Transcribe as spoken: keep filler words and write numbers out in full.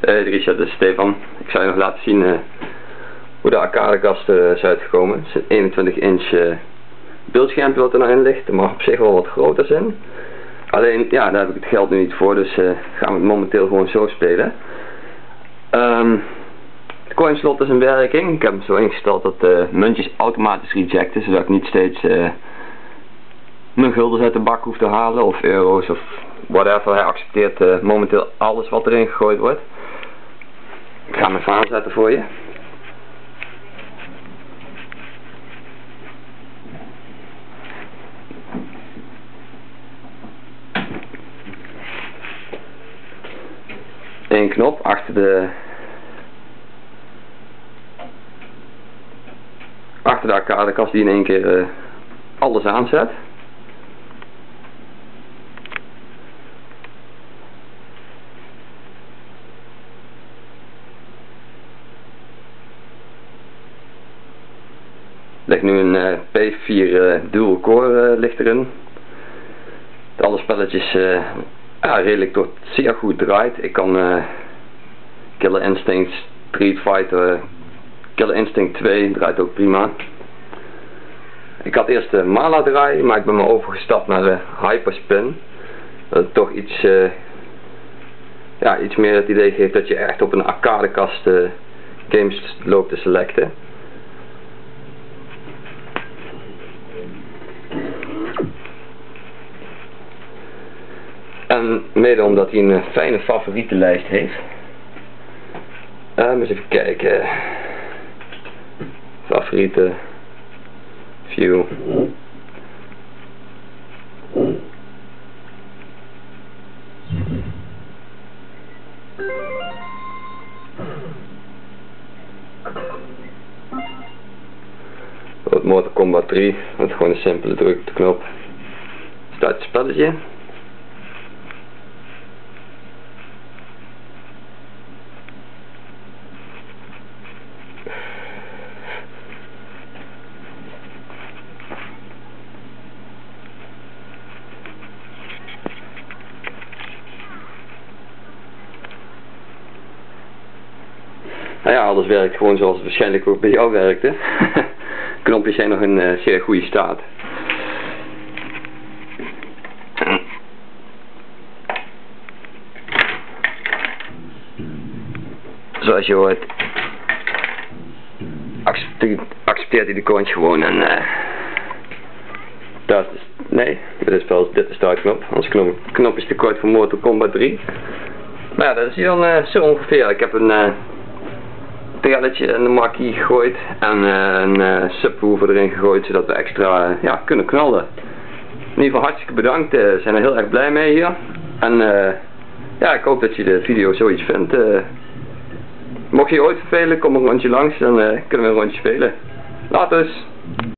Hey Richard, dit is Stefan. Ik zal je nog laten zien uh, hoe de arcadekast uh, is uitgekomen. Het is een eenentwintig inch uh, beeldschermpje wat er nou in ligt. Er mag op zich wel wat groter zijn. Alleen, ja, daar heb ik het geld nu niet voor, dus uh, gaan we het momenteel gewoon zo spelen. Um, het coinslot is in werking. Ik heb hem zo ingesteld dat de uh, muntjes automatisch rejecten, zodat ik niet steeds uh, mijn guldens uit de bak hoef te halen, of euro's of whatever. Hij accepteert uh, momenteel alles wat erin gegooid wordt. Ik ga hem even aanzetten voor je. Eén knop achter de achter de arcadekast die in één keer uh, alles aanzet. Er ligt nu een uh, P vier uh, dual core uh, ligt erin. Dat alle spelletjes uh, ja, redelijk tot zeer goed draait. Ik kan uh, Killer Instinct, Street Fighter, uh, Killer Instinct twee draait ook prima. Ik had eerst de Mala draaien, maar ik ben maar overgestapt naar de Hyperspin. Dat het toch iets, uh, ja, iets meer het idee geeft dat je echt op een arcadekast uh, games loopt te selecten. En mede omdat hij een fijne favorietenlijst heeft. Uh, eens even kijken. Favorieten. View. Mortal Kombat drie. Met gewoon een simpele druk op de knop. Start het spelletje. Nou ja, alles werkt gewoon zoals het waarschijnlijk ook bij jou werkte. Knopjes zijn nog in uh, zeer goede staat. Zoals je hoort, accepteert, accepteert hij de coins gewoon en uh, dat is, nee, dit is wel dit is de startknop, anders knop, knop is te kort voor Mortal Kombat drie. Maar ja, dat is hier dan uh, zo ongeveer. Ik heb een uh, trelletje en een makkie gegooid en uh, een uh, subwoofer erin gegooid, zodat we extra uh, ja, kunnen knallen. In ieder geval hartstikke bedankt, we uh, zijn er heel erg blij mee hier. En uh, ja, ik hoop dat je de video zoiets vindt. Uh, mocht je je ooit vervelen, kom een rondje langs, dan uh, kunnen we een rondje spelen. Later!